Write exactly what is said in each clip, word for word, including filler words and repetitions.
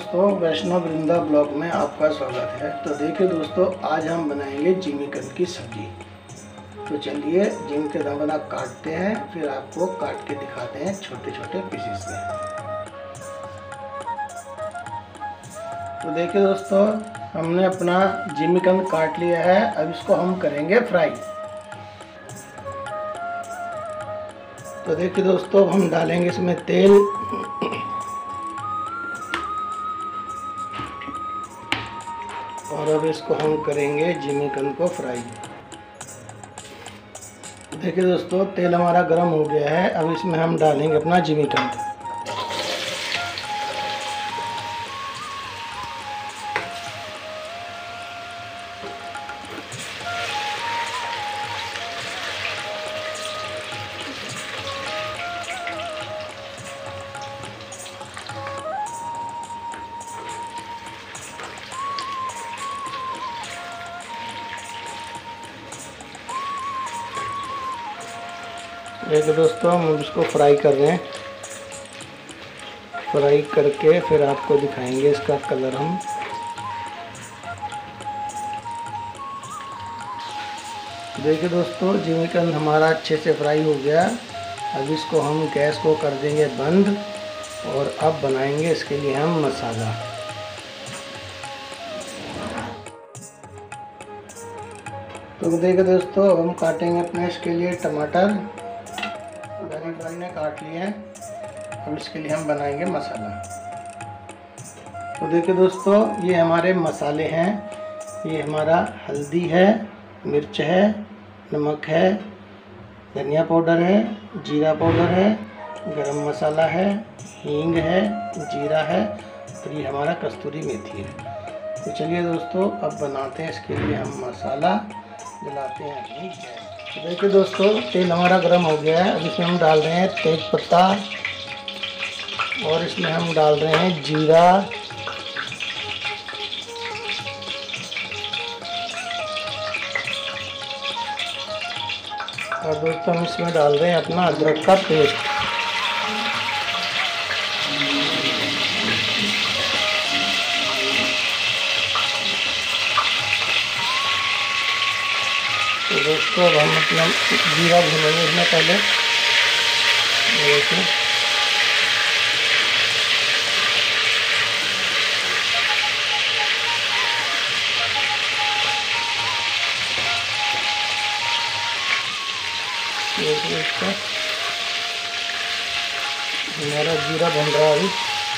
दोस्तों, वैष्णव वृंदा ब्लॉग में आपका स्वागत है। तो देखिए दोस्तों, आज हम बनाएंगे जिमीकंद की सब्जी। तो चलिए जिमीकंद हम बना काटते हैं, फिर आपको काट के दिखाते हैं छोटे छोटे पीसेस में। तो देखिए दोस्तों, हमने अपना जिमीकंद काट लिया है। अब इसको हम करेंगे फ्राई। तो देखिए दोस्तों, हम डालेंगे इसमें तेल। और अब इसको हम करेंगे जिमीकंद को फ्राई। देखिए दोस्तों, तेल हमारा गर्म हो गया है। अब इसमें हम डालेंगे अपना जिमीकंद। देखिए दोस्तों, हम इसको फ्राई कर रहे हैं। फ्राई करके फिर आपको दिखाएंगे इसका कलर हम। देखिए दोस्तों, जिमीकंद हमारा अच्छे से फ्राई हो गया। अब इसको हम गैस को कर देंगे बंद और अब बनाएंगे इसके लिए हम मसाला। तो देखिए दोस्तों, अब हम काटेंगे अपने इसके लिए टमाटर। मेरे भाई ने काट लिए हैं। अब इसके लिए हम बनाएंगे मसाला। तो देखिए दोस्तों, ये हमारे मसाले हैं। ये हमारा हल्दी है, मिर्च है, नमक है, धनिया पाउडर है, जीरा पाउडर है, गरम मसाला है, हींग है, जीरा है और ये हमारा कस्तूरी मेथी है। तो चलिए दोस्तों, अब बनाते हैं इसके लिए हम मसाला। जलाते हैं अपनी गैस। तो देखिए दोस्तों, तेल हमारा गर्म हो गया है। अब इसमें हम डाल रहे हैं तेज पत्ता और इसमें हम डाल रहे हैं जीरा, और दोस्तों हम इसमें डाल रहे हैं अपना अदरक का पेस्ट। तो दोस्तों, अब हम अपना जीरा भूनेंगे इसमें पहले। देखिए देखिए इसका हमारा जीरा बन रहा है अभी।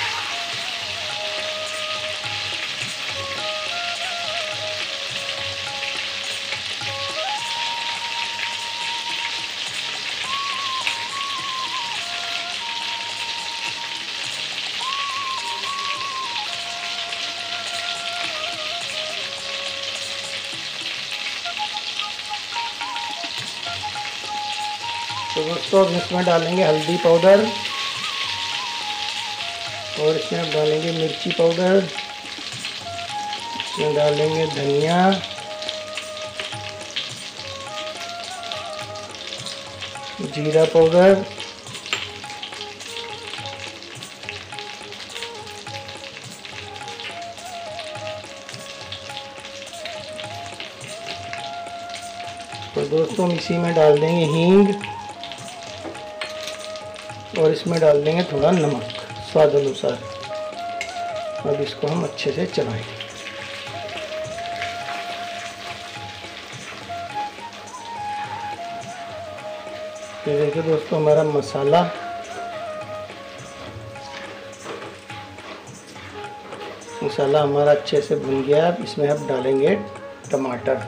तो दोस्तों, अब इसमें डालेंगे हल्दी पाउडर और इसमें अब डालेंगे मिर्ची पाउडर। इसमें डालेंगे धनिया, जीरा पाउडर, तो दोस्तों इसी में डाल देंगे हींग और इसमें डाल देंगे थोड़ा नमक स्वाद अनुसार। अब इसको हम अच्छे से चलाएंगे। तो देखिए दोस्तों, हमारा मसाला मसाला हमारा अच्छे से भुन गया। अब इसमें हम डालेंगे टमाटर।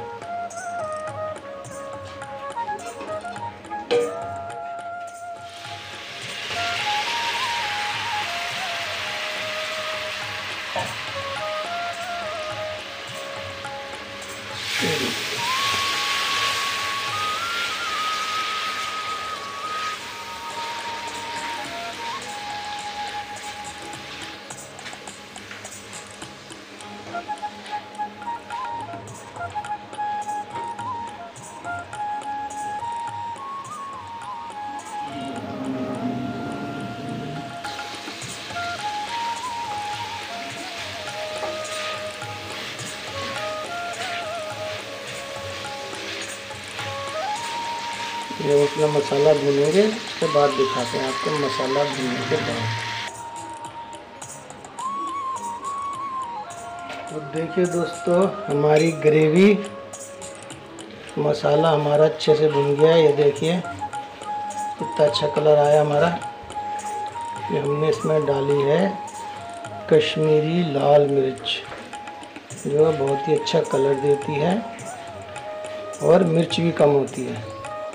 जब अपना मसाला भूनेंगे उसके बाद दिखाते हैं आपको मसाला भूनने के बाद। तो देखिए दोस्तों, हमारी ग्रेवी मसाला हमारा अच्छे से भुन गया है। ये देखिए कितना अच्छा कलर आया हमारा। ये हमने इसमें डाली है कश्मीरी लाल मिर्च, जो बहुत ही अच्छा कलर देती है और मिर्च भी कम होती है।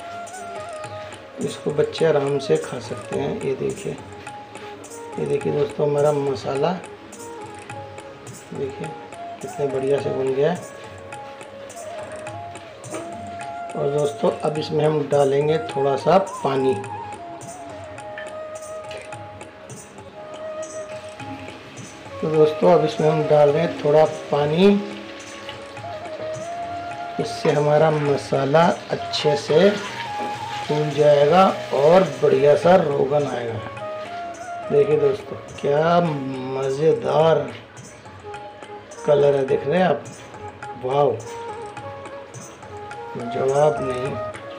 इसको बच्चे आराम से खा सकते हैं। ये देखिए, ये देखिए दोस्तों, हमारा मसाला देखिए कितने बढ़िया से बन गया है। और दोस्तों अब इसमें हम डालेंगे थोड़ा सा पानी। तो दोस्तों अब इसमें हम डाल रहे हैं थोड़ा पानी। इससे हमारा मसाला अच्छे से फूल जाएगा और बढ़िया सा रोगन आएगा। देखिए दोस्तों क्या मज़ेदार कलर है, देख रहे हैं आप? वाव, जवाब नहीं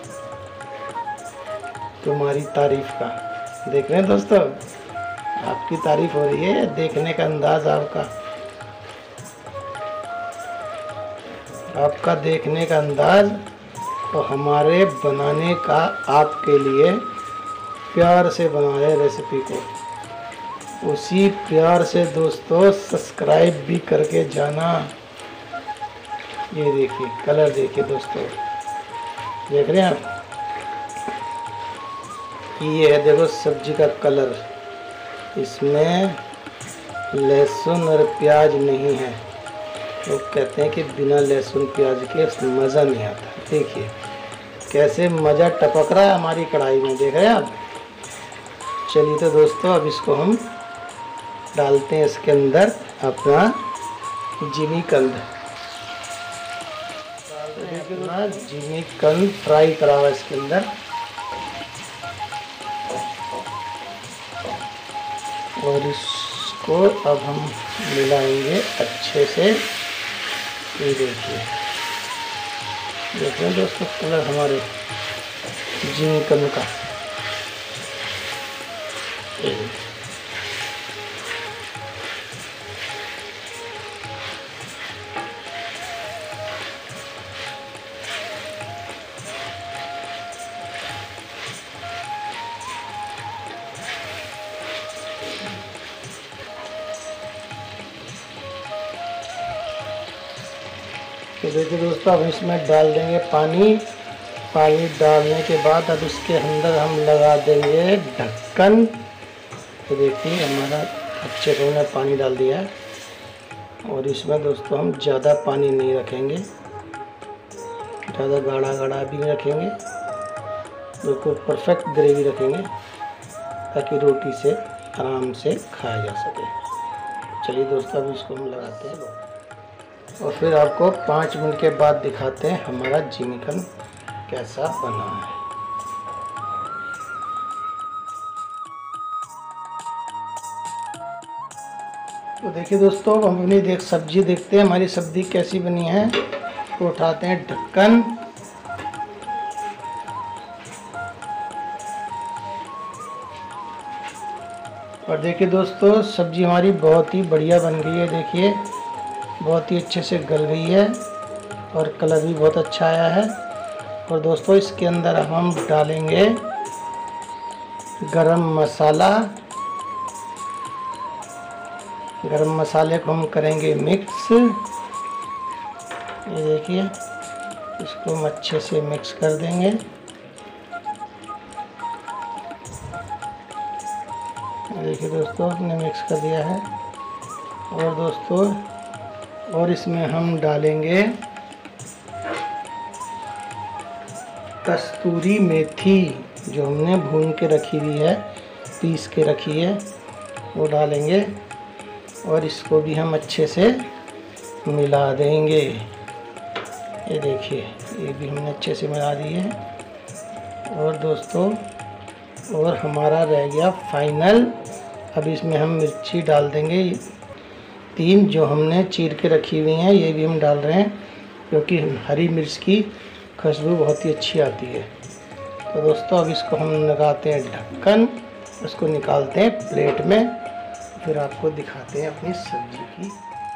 तुम्हारी तारीफ का। देख रहे हैं दोस्तों, आपकी तारीफ हो रही है। देखने का अंदाज आपका आपका देखने का अंदाज और हमारे बनाने का आपके लिए प्यार से बना रहे रेसिपी को, उसी प्यार से दोस्तों सब्सक्राइब भी करके जाना। ये देखिए कलर, देखिए दोस्तों, देख रहे हैं आप? ये है देखो सब्जी का कलर। इसमें लहसुन और प्याज नहीं है। लोग तो कहते हैं कि बिना लहसुन प्याज के मज़ा नहीं आता। देखिए कैसे मज़ा टपक रहा है हमारी कढ़ाई में, देख रहे हैं आप? चलिए तो दोस्तों अब इसको हम डालते हैं इसके अंदर अपना जिमीकंद। अपना जिमीकंद फ्राई करा हुआ इसके अंदर, और इसको अब हम मिलाएंगे अच्छे से। ये देखिए, देखिए दोस्तों कलर हमारे जिमीकंद का। तो देखिए दोस्तों अब इसमें डाल देंगे पानी। पानी डालने के बाद अब इसके अंदर हम लगा देंगे ढक्कन। तो देखिए हमारा अच्छे से हमने पानी डाल दिया है, और इसमें दोस्तों हम ज़्यादा पानी नहीं रखेंगे, ज़्यादा गाढ़ा गाढ़ा भी नहीं रखेंगे, बिल्कुल परफेक्ट ग्रेवी रखेंगे ताकि रोटी से आराम से खाया जा सके। चलिए दोस्तों अब इसको हम लगाते हैं और फिर आपको पाँच मिनट के बाद दिखाते हैं हमारा जिमीकंद कैसा बना है। तो देखिए दोस्तों अब हम अपनी देख सब्जी देखते हैं हमारी सब्जी कैसी बनी है। तो उठाते हैं ढक्कन, और देखिए दोस्तों सब्जी हमारी बहुत ही बढ़िया बन गई है। देखिए बहुत ही अच्छे से गल गई है और कलर भी बहुत अच्छा आया है। और दोस्तों इसके अंदर अब हम डालेंगे गरम मसाला। गरम मसाले को हम करेंगे मिक्स। ये देखिए इसको हम अच्छे से मिक्स कर देंगे। देखिए दोस्तों हमने मिक्स कर दिया है। और दोस्तों और इसमें हम डालेंगे कस्तूरी मेथी, जो हमने भून के रखी हुई है, पीस के रखी है, वो डालेंगे और इसको भी हम अच्छे से मिला देंगे। ये देखिए ये भी हमने अच्छे से मिला दी है। और दोस्तों और हमारा रह गया फाइनल। अब इसमें हम मिर्ची डाल देंगे, तीन जो हमने चीर के रखी हुई हैं ये भी हम डाल रहे हैं, क्योंकि हरी मिर्च की खुशबू बहुत ही अच्छी आती है। तो दोस्तों अब इसको हम लगाते हैं ढक्कन, इसको निकालते हैं प्लेट में, फिर आपको दिखाते हैं अपनी सब्जी की।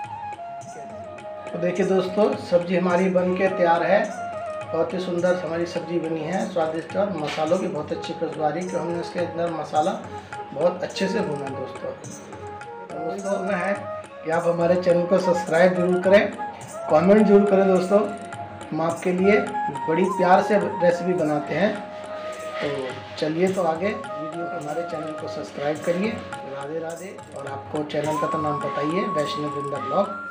तो देखिए दोस्तों, सब्जी हमारी बन के तैयार है। बहुत ही सुंदर हमारी सब्जी बनी है, स्वादिष्ट, और मसालों की बहुत अच्छी खुशबू कि हमने इसके अंदर मसाला बहुत अच्छे से भुना है। दोस्तों तो दोस्तों में है कि आप हमारे चैनल को सब्सक्राइब जरूर करें, कमेंट जरूर करें। दोस्तों हम आपके लिए बड़ी प्यार से रेसिपी बनाते हैं। तो चलिए तो आगे वीडियो हमारे चैनल को सब्सक्राइब करिए। राधे राधे। और आपको चैनल का तो नाम बताइए, वैष्णव वृंदा ब्लॉग।